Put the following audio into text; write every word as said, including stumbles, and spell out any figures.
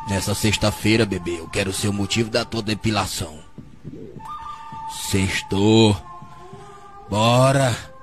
Nessa sexta-feira, bebê, eu quero ser o motivo da tua depilação. Sextou. Bora.